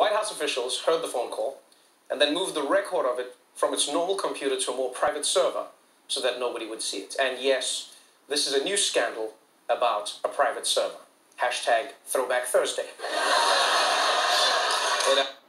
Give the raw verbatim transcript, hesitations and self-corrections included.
White House officials heard the phone call and then moved the record of it from its normal computer to a more private server so that nobody would see it. And yes, this is a new scandal about a private server. Hashtag Throwback Thursday. It, uh,